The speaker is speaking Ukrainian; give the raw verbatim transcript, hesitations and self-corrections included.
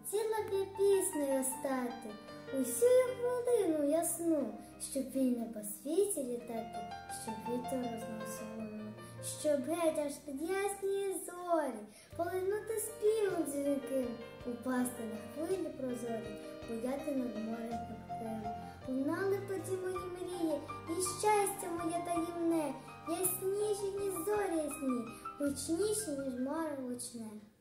хотіла б я піснею стати, усю хвилину ясну, щоб вільно по світі літати, щоб вітер розносив луну, щоб геть аж під ясні зорі полинути співом дзвінким, упасти на хвилі прозорі, буяти над морем пухким. Лунали тоді мої мрії, і щастя моє таємне, ясніші, ніж зорі ясні, гучніші, ніж море гучне.